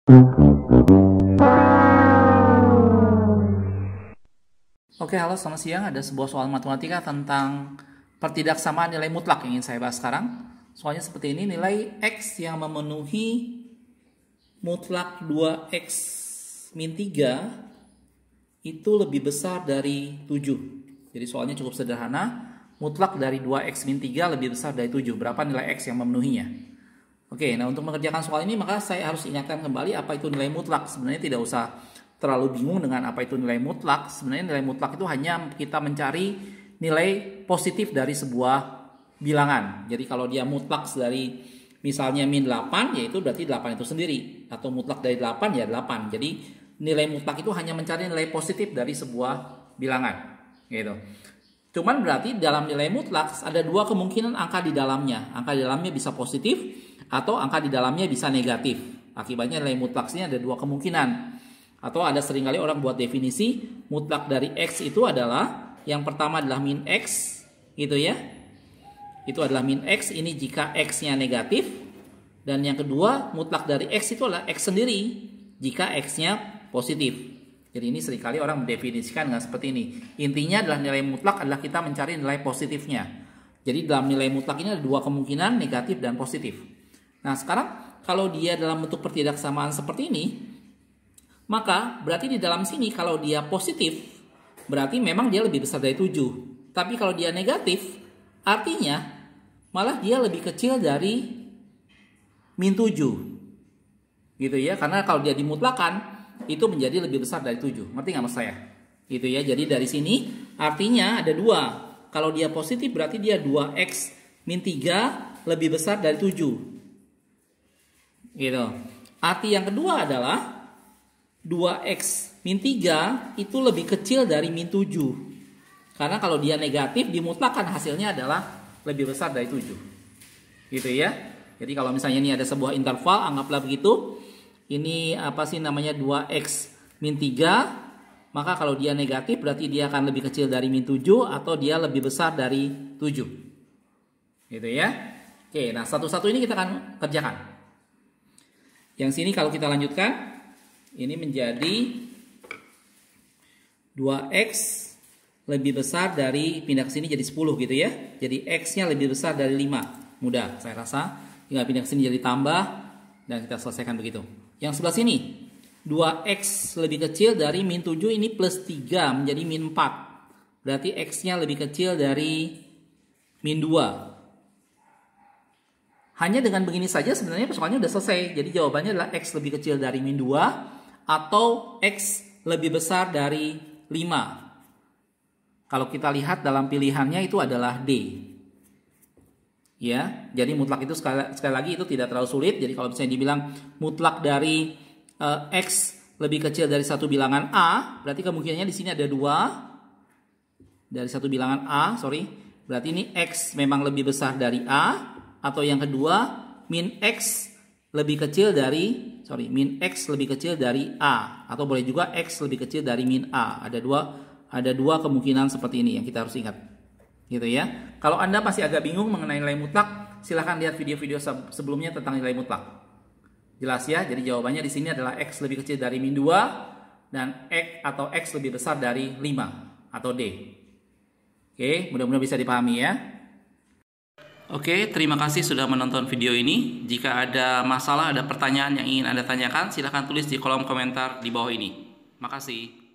Oke, halo, selamat siang. Ada sebuah soal matematika tentang pertidaksamaan nilai mutlak yang ingin saya bahas sekarang. Soalnya seperti ini, nilai X yang memenuhi mutlak 2X min 3 itu lebih besar dari 7. Jadi soalnya cukup sederhana. Mutlak dari 2X min 3 lebih besar dari 7. Berapa nilai X yang memenuhinya? Oke, nah untuk mengerjakan soal ini maka saya harus ingatkan kembali apa itu nilai mutlak. Sebenarnya tidak usah terlalu bingung dengan apa itu nilai mutlak. Sebenarnya nilai mutlak itu hanya kita mencari nilai positif dari sebuah bilangan. Jadi kalau dia mutlak dari misalnya min 8, yaitu berarti 8 itu sendiri. Atau mutlak dari 8, ya 8. Jadi nilai mutlak itu hanya mencari nilai positif dari sebuah bilangan. Gitu. Cuman berarti dalam nilai mutlak ada dua kemungkinan angka di dalamnya. Angka di dalamnya bisa positif atau angka di dalamnya bisa negatif. Akibatnya nilai mutlak ini ada dua kemungkinan. Atau ada seringkali orang buat definisi mutlak dari X itu adalah yang pertama adalah min X, gitu ya. Itu adalah min X, ini jika X-nya negatif. Dan yang kedua, mutlak dari X itu adalah X sendiri jika X-nya positif. Jadi ini seringkali orang mendefinisikan dengan seperti ini. Intinya adalah nilai mutlak adalah kita mencari nilai positifnya. Jadi dalam nilai mutlak ini ada dua kemungkinan, negatif dan positif. Nah sekarang kalau dia dalam bentuk pertidaksamaan seperti ini, maka berarti di dalam sini kalau dia positif, berarti memang dia lebih besar dari 7. Tapi kalau dia negatif, artinya malah dia lebih kecil dari min 7. Gitu ya, karena kalau dia dimutlakan, itu menjadi lebih besar dari 7. Ngerti nggak maksud saya? Gitu ya, jadi dari sini artinya ada dua. Kalau dia positif berarti dia 2X min 3 lebih besar dari 7. Gitu. Arti yang kedua adalah 2X min 3 itu lebih kecil dari min 7. Karena kalau dia negatif dimutlakan hasilnya adalah lebih besar dari 7. Gitu ya. Jadi kalau misalnya ini ada sebuah interval, anggaplah begitu. Ini apa sih namanya 2X min 3. Maka kalau dia negatif berarti dia akan lebih kecil dari min 7 atau dia lebih besar dari 7. Gitu ya. Oke, nah satu-satu ini kita akan kerjakan. Yang sini kalau kita lanjutkan, ini menjadi 2X lebih besar dari, pindah ke sini jadi 10 gitu ya. Jadi X-nya lebih besar dari 5. Mudah, saya rasa. Tinggal pindah ke sini jadi tambah, dan kita selesaikan begitu. Yang sebelah sini, 2X lebih kecil dari min 7, ini plus 3 menjadi min 4. Berarti X-nya lebih kecil dari min 2. Hanya dengan begini saja sebenarnya persoalannya sudah selesai. Jadi jawabannya adalah X lebih kecil dari min 2 atau X lebih besar dari 5. Kalau kita lihat dalam pilihannya itu adalah D. Ya, jadi mutlak itu sekali lagi itu tidak terlalu sulit. Jadi kalau misalnya dibilang mutlak dari X lebih kecil dari satu bilangan A, berarti kemungkinannya di sini ada 2 dari satu bilangan A, Berarti ini X memang lebih besar dari A. Atau yang kedua, min X lebih kecil dari A, atau boleh juga X lebih kecil dari min A. Ada dua kemungkinan seperti ini yang kita harus ingat. Gitu ya. Kalau Anda masih agak bingung mengenai nilai mutlak, silahkan lihat video-video sebelumnya tentang nilai mutlak. Jelas ya? Jadi jawabannya di sini adalah X lebih kecil dari min 2 dan X lebih besar dari 5 atau D. Oke, mudah-mudahan bisa dipahami ya. Oke, terima kasih sudah menonton video ini. Jika ada masalah, ada pertanyaan yang ingin Anda tanyakan, silahkan tulis di kolom komentar di bawah ini. Makasih.